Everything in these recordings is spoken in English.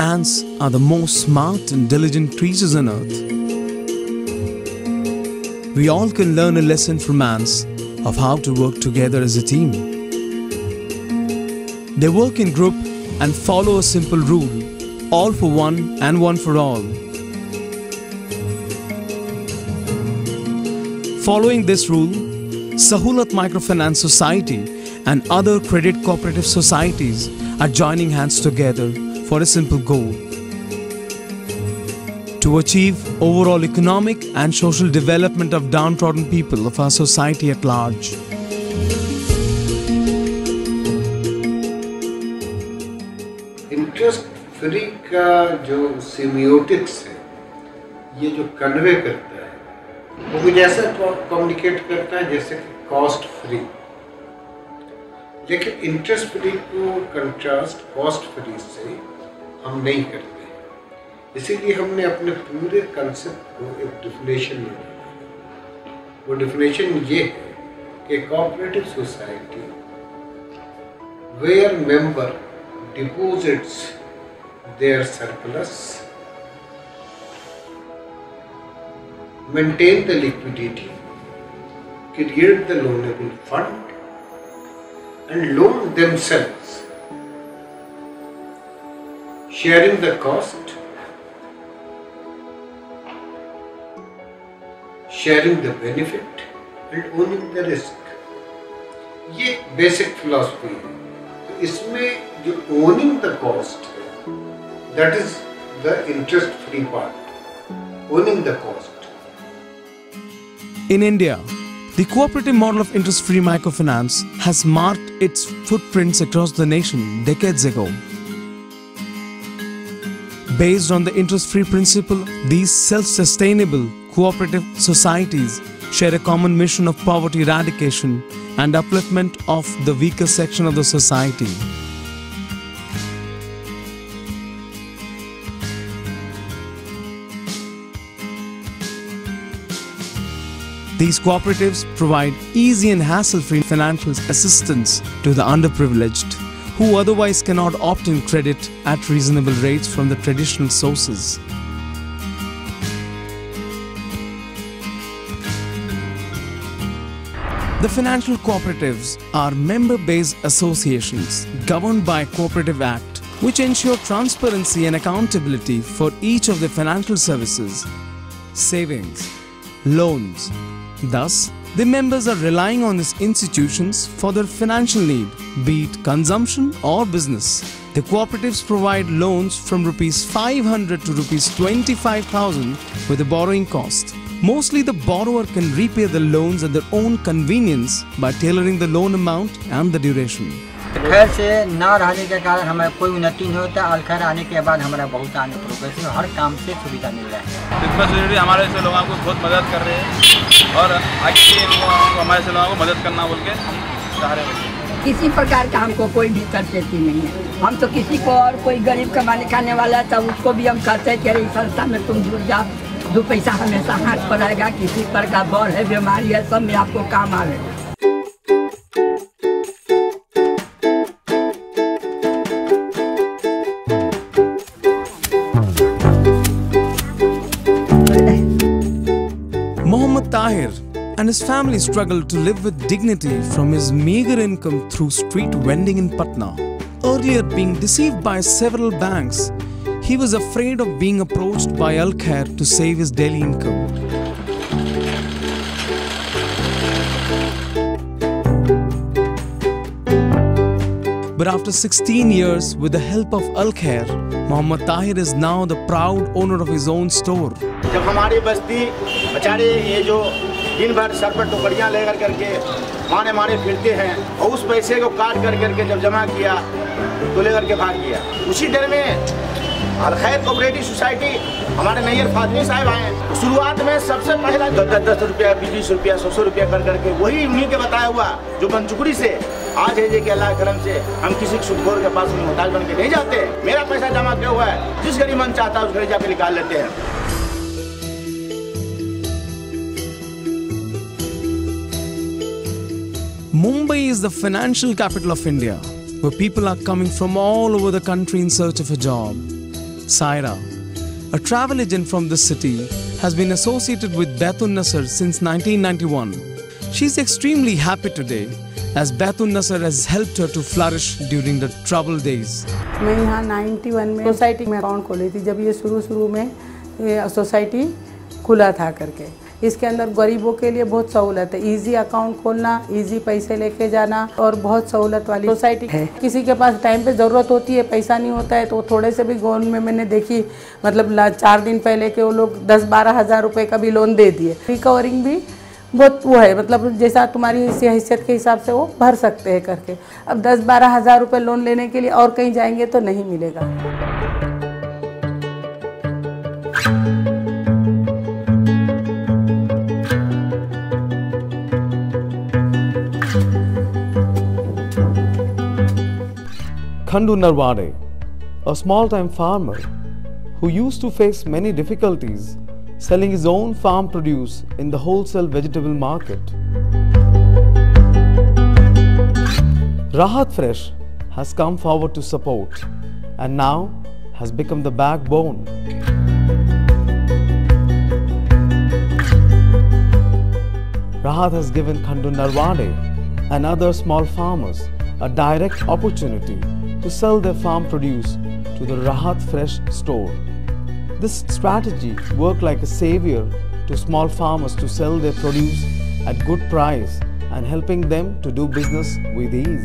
Ants are the most smart and diligent creatures on earth. We all can learn a lesson from ants of how to work together as a team. They work in group and follow a simple rule, all for one and one for all. Following this rule, Sahulat Microfinance Society and other credit cooperative societies are joining hands together for a simple goal: to achieve overall economic and social development of downtrodden people of our society at large. Interest free का जो semiotics है, ये जो convey करता है वो कुछ ऐसा कम्युनिकेट करता है जैसे कि कॉस्ट फ्री, लेकिन इंटरेस्ट फ्री को कंट्रास्ट कॉस्ट फ्री से हम नहीं करते। इसीलिए हमने अपने पूरे कंसेप्ट को एक डिफिनेशन में डाला। वो डिफिनेशन ये है कि cooperative society where member deposits their surplus, maintain the liquidity, create the loanable fund, and loan themselves, sharing the cost, sharing the benefit, and owning the risk. ये बेसिक फिलॉसफी है। तो इसमें जो owning the cost है, that is the interest-free part. Owning the cost. In India, the cooperative model of interest-free microfinance has marked its footprints across the nation decades ago. Based on the interest-free principle, these self-sustainable cooperative societies share a common mission of poverty eradication and upliftment of the weaker section of the society. These cooperatives provide easy and hassle-free financial assistance to the underprivileged, who otherwise cannot obtain credit at reasonable rates from the traditional sources. The financial cooperatives are member-based associations governed by Cooperative Act, which ensure transparency and accountability for each of the financial services, savings, loans. Thus, the members are relying on these institutions for their financial need, be it consumption or business. The cooperatives provide loans from Rs 500 to Rs 25,000 with a borrowing cost. Mostly the borrower can repay the loans at their own convenience by tailoring the loan amount and the duration. खैर से ना रहने के कारण हमें कोई उन्नति नहीं होता। अलखैर आने के बाद हमारा बहुत आने प्रोग्रेसिव हर काम से सुविधा मिल रहा है। डिस्पेंसरी हमारे ऐसे लोगों को बहुत मदद कर रहे हैं और आगे हमारे ऐसे लोगों को मदद करना बोल के हम चाह रहे हैं। किसी प्रकार का हमको कोई भी कर्तव्य नहीं है। हम तो किसी को और कोई गरीब कमाने खाने वाला है तब उसको भी हम कहते हैं कि अरे इस संस्था में तुम जुड़ जाओ, 2 पैसा हमेशा हाथ पर आएगा। किसी प्रकार बौर है, बीमारी है, सब में आपको काम आएगा। Mohammed Tahir and his family struggled to live with dignity from his meager income through street vending in Patna. Earlier being deceived by several banks, he was afraid of being approached by Al-Khair to save his daily income. But after 16 years, with the help of Al-Khair, Mohammed Tahir is now the proud owner of his own store. जब हमारी बस्ती बेचारे ये जो दिन भर sir पर टोकरियाँ लेकर करके माने मारे फिरते हैं और उस पैसे को काट कर करके जब जमा किया तो लेकर के भाग गया। उसी देर में अल-खैर कोऑपरेटिव सोसाइटी हमारे नैयर फातिमी साहब आए। शुरुआत में सबसे पहला 10 रुपया, 20 रुपया, 100 रुपया कर करके वही उन्हीं के बताया हुआ जो बनचुकड़ी से आज है कि अल्लाह करम से हम किसी सुदखोर के पास मोहताज बन के नहीं जाते। मेरा पैसा जमा किया हुआ है, जिस घड़ी मन चाहता है उस घड़ी जाकर निकाल लेते हैं। Mumbai is the financial capital of India, where people are coming from all over the country in search of a job. Saira, a travel agent from the city, has been associated with Baitun Nasser since 1991. She is extremely happy today as Baitun Nasser has helped her to flourish during the troubled days. मैं यहाँ 91 में society में account खोली थी, जब ये शुरू में सोसाइटी खुला था करके। इसके अंदर गरीबों के लिए बहुत सहूलत है, इजी अकाउंट खोलना, इजी पैसे लेके जाना और बहुत सहूलत वाली सोसाइटी है। किसी के पास टाइम पे ज़रूरत होती है, पैसा नहीं होता है, तो थोड़े से भी लोन में मैंने देखी, मतलब 4 दिन पहले के वो लोग 10-12 हज़ार रुपये का भी लोन दे दिए। रिकवरिंग भी बहुत वो है, मतलब जैसा तुम्हारी हैसियत के हिसाब से वो भर सकते हैं करके। अब 10-12 हज़ार रुपये लोन लेने के लिए और कहीं जाएंगे तो नहीं मिलेगा। Khandu Narwade, a small-time farmer who used to face many difficulties selling his own farm produce in the wholesale vegetable market. Rahat Fresh has come forward to support and now has become the backbone. Rahat has given Khandu Narwade and other small farmers a direct opportunity to sell their farm produce to the Rahat Fresh store. This strategy worked like a savior to small farmers to sell their produce at good price and helping them to do business with ease.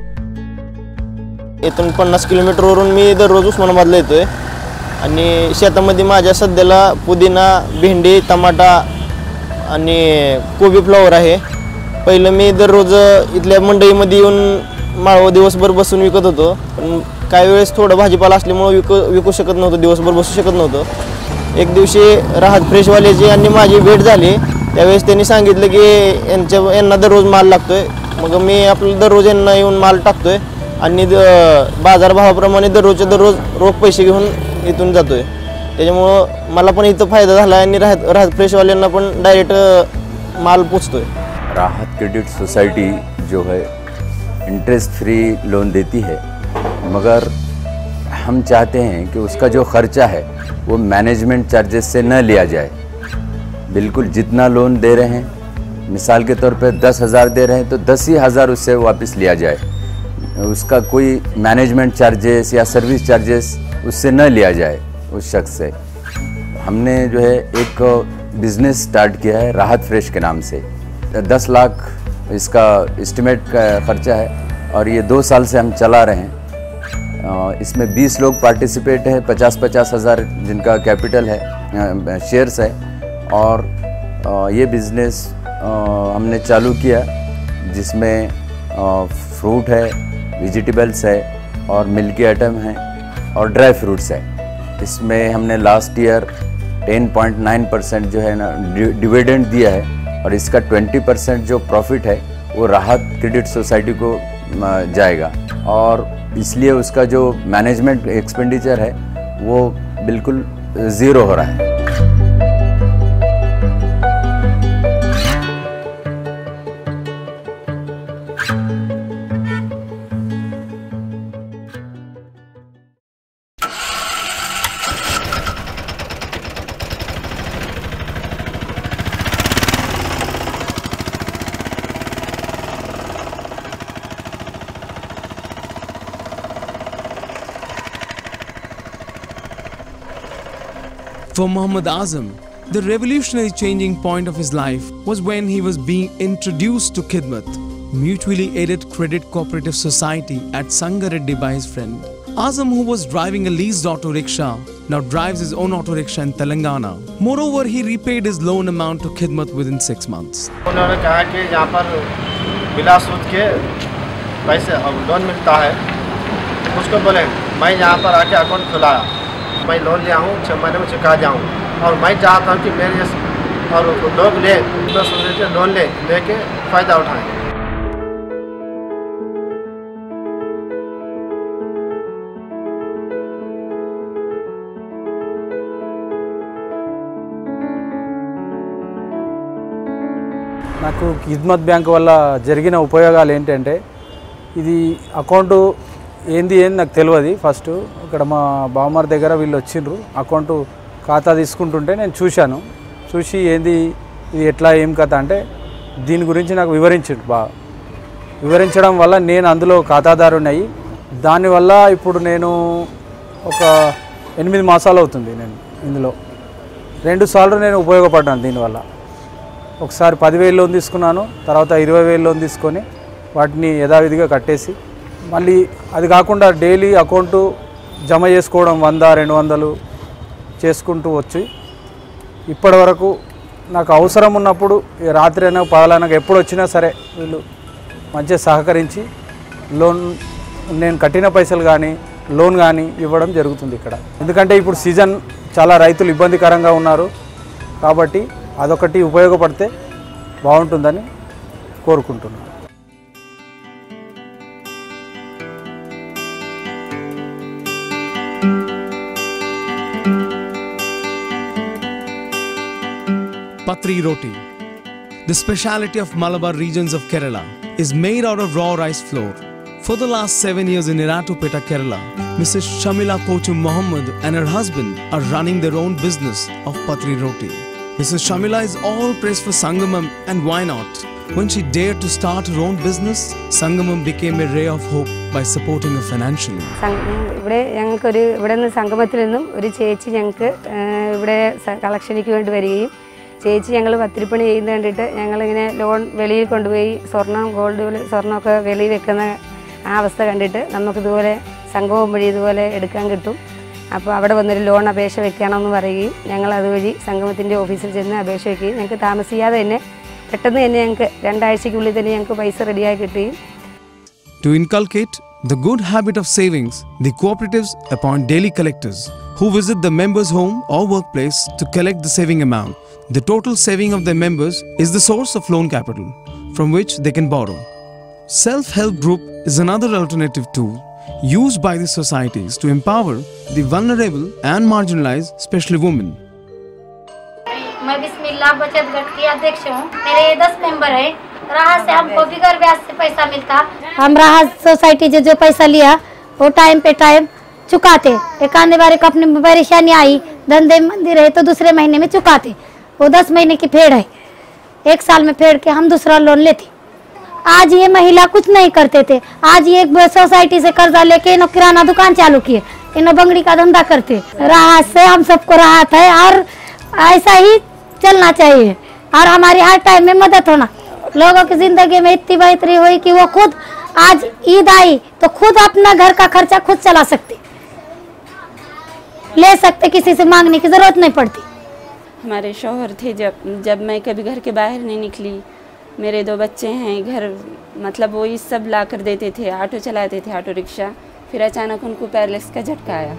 इथून 50 किलोमीटरवरून मी दररोज उस्मानाबादला येतोय आणि शेतामध्ये माझ्या सध्याला पुदिना, भेंडी, टमाटा आणि कोबी फ्लॉवर आहे। पहिलं मी दररोज इथल्या मंडईमध्ये येऊन माळव दिवसभर बसून विकत होतो, पण काही वेळेस थोडं भाजीपाला असल्यामुळे विकू शकत नव्हतो, दिवसभर बसू शकत नव्हतो। एक दिवशी राहत फ्रेशवाल्याची आणि माझी भेट झाली, त्यावेळेस त्यांनी सांगितलं की यांना दररोज माल लागतोय, मग मी आपलं दररोज यांना येऊन माल टाकतोय आणि बाजारभावाप्रमाणे दररोजचे दररोज रोख पैसे घेऊन इथून जातोय। त्याच्यामुळं मला पण इथं फायदा झाला आणि राहत फ्रेशवाल्यांना पण डायरेक्ट माल पोचतोय। राहत क्रेडिट सोसाइटी जो है इंटरेस्ट फ्री लोन देती है, मगर हम चाहते हैं कि उसका जो ख़र्चा है वो मैनेजमेंट चार्जेस से न लिया जाए। बिल्कुल जितना लोन दे रहे हैं, मिसाल के तौर पे 10,000 दे रहे हैं तो 10 ही हज़ार उससे वापस लिया जाए, उसका कोई मैनेजमेंट चार्जेस या सर्विस चार्जेस उससे न लिया जाए उस शख्स से। हमने जो है एक बिज़नेस स्टार्ट किया है राहत फ्रेश के नाम से। 10 लाख इसका एस्टिमेट का खर्चा है और ये 2 साल से हम चला रहे हैं। इसमें 20 लोग पार्टिसिपेट हैं, 50-50 हज़ार जिनका कैपिटल है, शेयर्स है। और ये बिज़नेस हमने चालू किया जिसमें फ्रूट है, वेजिटेबल्स है और मिल्की आइटम है और ड्राई फ्रूट्स है। इसमें हमने लास्ट ईयर 10.9% जो है ना डिविडेंड दिया है और इसका 20% जो प्रॉफिट है वो राहत क्रेडिट सोसाइटी को जाएगा और इसलिए उसका जो मैनेजमेंट एक्सपेंडिचर है वो बिल्कुल ज़ीरो हो रहा है। For Muhammad Azam, the revolutionary changing point of his life was when he was being introduced to Khidmat, mutually aided credit cooperative society at Sangareddy by his friend. Azam, who was driving a leased auto rickshaw, now drives his own auto rickshaw in Telangana. Moreover, he repaid his loan amount to Khidmat within 6 months. उन्होंने कहा कि यहाँ पर बिना सूद के पैसे loan मिलता है। उसको बोले मैं यहाँ पर आके अकाउंट खुलाया, मैं लोन लिया हूँ, 6 महीने में चुका जाऊँ और मैं चाहता हूँ कि मेरे जैसे और लोग ले लोन लेके फ़ायदा उठाएँ। నాకు ఖిద్మత్ బ్యాంక్ వల్ల జరిగిన ఉపయోగాలు ఏంటంటే ఇది అకౌంట్ ఏంది నాకు తెలియదు. ఫస్ట్ ఇక్కడ మా బావమార్ దగ్గర వీళ్ళు వచ్చిండ్రు, అకౌంట్ ఖాతా తీసుకుంటుంటే నేను చూశాను. చూసి ఏంది ఇది ఎట్లా ఏం కథ అంటే దీని గురించి నాకు వివరించిండు. బాగా వివరించడం వల్ల నేను అందులో ఖాతాదారుని అయ్యి దానివల్ల ఇప్పుడు నేను ఒక 8 మాసాలు అవుతుంది నేను ఇందులో 2 సార్లు నేను ఉపయోగపడ్డాను దీనివల్ల. ఒకసారి 10,000 లోన్ తీసుకున్నాను, తర్వాత 20,000 లోన్ తీసుకొని వాటిని యథావిధిగా కట్టేసి మళ్ళీ అది కాకుండా డైలీ అకౌంటు జమ చేసుకోవడం 100-200 చేసుకుంటూ వచ్చి ఇప్పటి వరకు నాకు అవసరం ఉన్నప్పుడు రాత్రి అయినా పగలైనా ఎప్పుడు వచ్చినా సరే వీళ్ళు మంచిగా సహకరించి లోన్ నేను కట్టిన పైసలు కానీ లోన్ కానీ ఇవ్వడం జరుగుతుంది ఇక్కడ. ఎందుకంటే ఇప్పుడు సీజన్ చాలా రైతులు ఇబ్బందికరంగా ఉన్నారు కాబట్టి అదొకటి ఉపయోగపడితే బాగుంటుందని కోరుకుంటున్నాను. Patri Roti, the speciality of Malabar regions of Kerala, is made out of raw rice flour. For the last 7 years in Iratupeta, Kerala, Mrs. Shamila Kochum Mohammed and her husband are running their own business of Patri Roti. Mrs. Shamila is all praised for Sangamam, and why not? When she dared to start her own business, Sangamam became a ray of hope by supporting her financially. ഇവിടെ ഞങ്ങൾക്ക് ഇവിടെ നിന്ന് സംഗമത്തിൽ നിന്നും ഒരു ചേച്ചി ഞങ്ങൾക്ക് ഇവിടെ കളക്ഷനിക്ക് വേണ്ടി വരികയും ചേച്ചി ഞങ്ങൾ പത്തിരിപ്പണി ചെയ്യുന്നത് കണ്ടിട്ട് ഞങ്ങളിങ്ങനെ ലോൺ വെളിയിൽ കൊണ്ടുപോയി ഗോൾഡ് സ്വർണ്ണമൊക്കെ വെളിയിൽ വെക്കുന്ന ആ അവസ്ഥ കണ്ടിട്ട് നമുക്കിതുപോലെ സംഗമം വഴി ഇതുപോലെ എടുക്കാൻ കിട്ടും. അപ്പോൾ അവിടെ വന്നൊരു ലോൺ അപേക്ഷ വെക്കണമെന്ന് പറയുകയും ഞങ്ങൾ അതുവഴി സംഗമത്തിൻ്റെ ഓഫീസിൽ ചെന്ന് അപേക്ഷ വയ്ക്കുകയും ഞങ്ങൾക്ക് താമസിയാതെ തന്നെ പെട്ടെന്ന് തന്നെ ഞങ്ങൾക്ക് 2 ആഴ്ചയ്ക്കുള്ളിൽ തന്നെ ഞങ്ങൾക്ക് പൈസ റെഡിയായി കിട്ടുകയും. To inculcate the good habit of savings, the cooperatives appoint daily collectors who visit the members' home or workplace to collect the saving amount. The total saving of their members is the source of loan capital from which they can borrow. Self-help group is another alternative tool used by the societies to empower the vulnerable and marginalized, especially women. मैं बिस्मिल्लाह बचत गट की अध्यक्ष हूँ। मेरे 10 member है। राहत से हमको बिगर ब्याज से पैसा मिलता। हम राहत सोसाइटी जो पैसा लिया वो टाइम पे टाइम चुकाते। एक आने बार को अपनी परेशानी आई, धंधे मंदी रहे तो दूसरे महीने में चुकाते। वो 10 महीने की फेड़ है, 1 साल में फेड़ के हम दूसरा लोन लेते। आज ये महिला कुछ नहीं करते थे, आज ये सोसाइटी से कर्जा लेके इन्हों किराना दुकान चालू किए, इन्हों बंगड़ी का धंधा करते। राहत से हम सबको राहत है और ऐसा ही चलना चाहिए और हमारी हर टाइम में मदद होना। लोगों की जिंदगी में इतनी बेहतरी हुई कि वो खुद आज ईद आई तो खुद अपना घर का खर्चा खुद चला सकते, ले सकते, किसी से मांगने की जरूरत नहीं पड़ती। हमारे शौहर थे जब मैं कभी घर के बाहर नहीं निकली, मेरे 2 बच्चे हैं घर, मतलब वो ये सब ला कर देते थे, ऑटो चलाते थे, ऑटो रिक्शा। फिर अचानक उनको पैरालिसिस का झटका आया।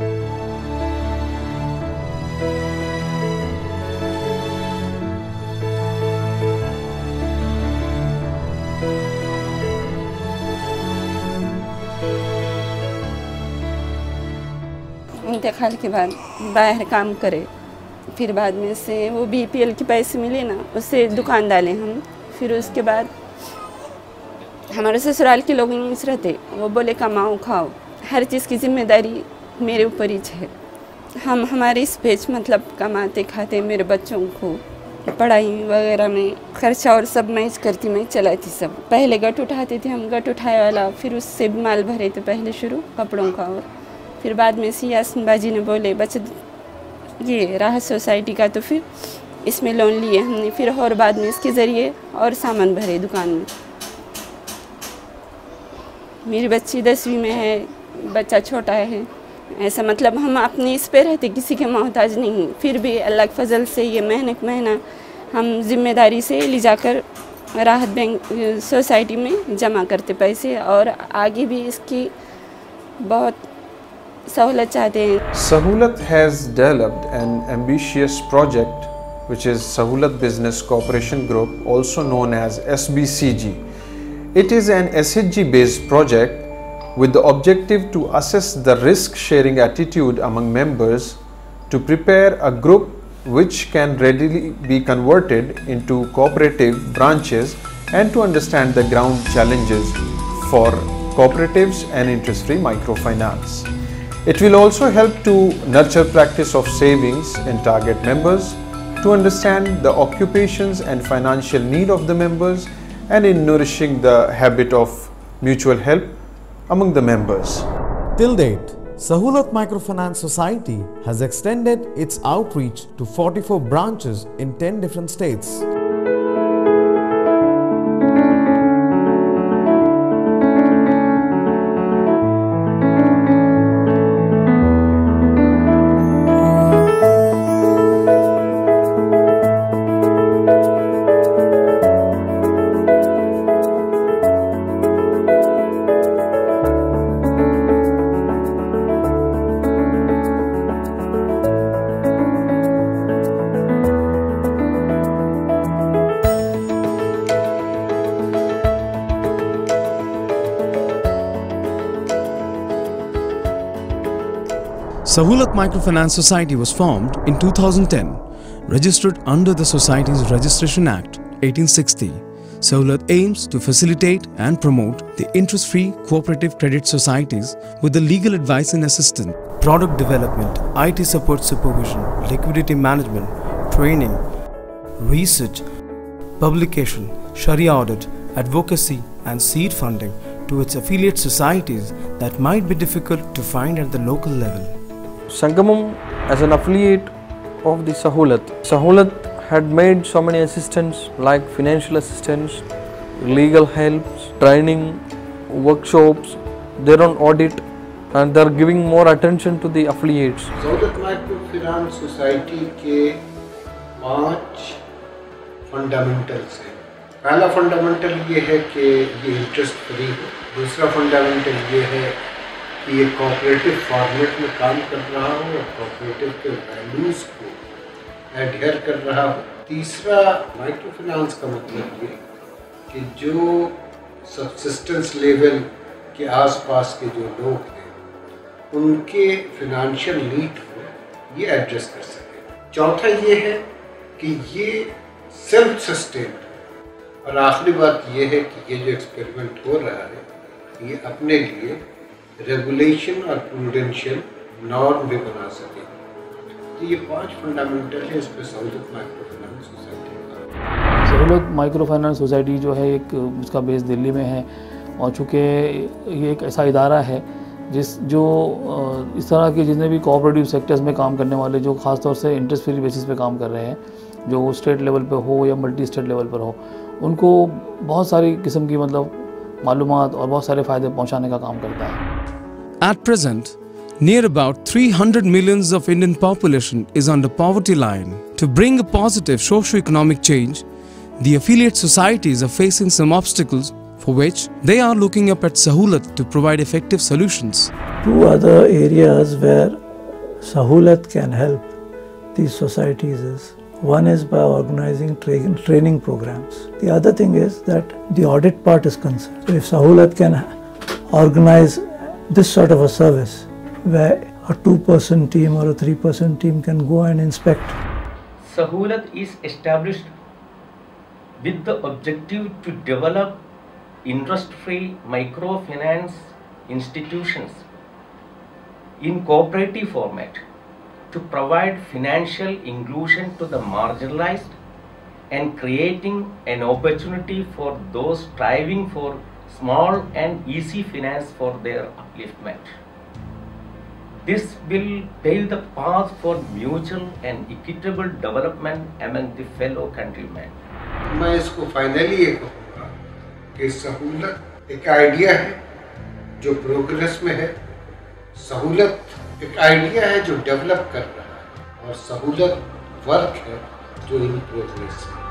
इंतकाल के बाद बाहर काम करे, फिर बाद में से वो BPL के पैसे मिले ना, उससे दुकान डाले हम। फिर उसके बाद हमारे ससुराल के लोग नहीं रहते, वो बोले कमाओ खाओ, हर चीज़ की जिम्मेदारी मेरे ऊपर ही है। हम हमारे इस पेज मतलब कमाते खाते, मेरे बच्चों को पढ़ाई वगैरह में खर्चा और सब मैं करती, मैं चलाती सब। पहले गट उठाते थे हम, गट उठाए वाला, फिर उससे माल भरे थे पहले शुरू कपड़ों का, और फिर बाद में सियासन बाजी ने बोले बचत ये राहत सोसाइटी का, तो फिर इसमें लोन लिए हमने, फिर और बाद में इसके ज़रिए और सामान भरे दुकान में। मेरी बच्ची 10वीं में है, बच्चा छोटा है, ऐसा मतलब हम अपने इस पे रहते, किसी के मोहताज नहीं। फिर भी अल्लाह के फजल से ये महीना हम जिम्मेदारी से ले जाकर राहत बैंक सोसाइटी में जमा करते पैसे, और आगे भी इसकी बहुत सहूलत चाहते हैं। Sahulat has developed an ambitious project which is Sahulat Business Cooperation Group, also known as SBCG. It is an SHG based project with the objective to assess the risk sharing attitude among members, to prepare a group which can readily be converted into cooperative branches, and to understand the ground challenges for cooperatives and interest-free microfinance. It will also help to nurture practice of savings in target members, to understand the occupations and financial need of the members, and in nourishing the habit of mutual help among the members. Till date, Sahulat Microfinance Society has extended its outreach to 44 branches in 10 different states. Sahulat Microfinance Society was formed in 2010, registered under the Societies Registration Act 1860. Sahulat aims to facilitate and promote the interest-free cooperative credit societies with the legal advice and assistance, product development, IT support supervision, liquidity management, training, research, publication, Sharia audit, advocacy and seed funding to its affiliate societies that might be difficult to find at the local level. Sangamam, as an affiliate of the Sahulat had made so many assistance like financial assistance, legal help, training, workshops, their own audit, and they are giving more attention to the affiliates. Sahulat Microfinance Society के 5 fundamentals हैं। पहला fundamental ये है कि ये interest free हो, दूसरा fundamental ये है कि ये कोऑपरेटिव फॉर्मेट में काम कर रहा हो और कोऑपरेटिव के वैल्यूज़ को एडहेयर कर रहा हो। तीसरा माइक्रो फाइनेंस का मतलब ये कि जो सब्सिस्टेंस लेवल के आसपास के जो लोग हैं उनके फिनेंशियल नीड को ये एड्रेस कर सके। चौथा ये है कि ये सेल्फ सस्टेन, और आखिरी बात ये है कि ये जो एक्सपेरिमेंट हो रहा है ये अपने लिए रेगुलेशन और प्रूडेंशियल नॉर्म भी बना सके। तो ये 5 फंडामेंटल है इस पर Sahulat micro finance society. Sahulat micro finance society जो है एक उसका बेस दिल्ली में है, और चूँकि ये एक ऐसा इदारा है इस तरह के जितने भी कोऑपरेटिव सेक्टर्स में काम करने वाले जो ख़ास तौर से इंटरेस्ट फ्री बेसिस पे काम कर रहे हैं, जो स्टेट लेवल पे हो या मल्टी स्टेट लेवल पर हो, उनको बहुत सारी किस्म की मालूमात और बहुत सारे फ़ायदे पहुंचाने का काम करता है। At present, near about 300 millions of Indian population is on the poverty line. To bring a positive socio-economic change, the affiliate societies are facing some obstacles for which they are looking up at Sahulat to provide effective solutions. 2 other areas where Sahulat can help these societies is, one is by organizing training programs. The other thing is that the audit part is concerned. So if Sahulat can organize this sort of a service where a 2-person team or a 3-person team can go and inspect. Sahulat is established with the objective to develop interest-free microfinance institutions in cooperative format to provide financial inclusion to the marginalized and creating an opportunity for those striving for small and easy finance for their upliftment. This will pave the path for mutual and equitable development among the fellow countrymen. मैं इसको finally ये कहूँगा कि सहूलत एक idea है जो progress में है, सहूलत एक आइडिया है जो डेवलप कर रहा है, और सहूलत वर्क है जो इन प्रोग्रेस है।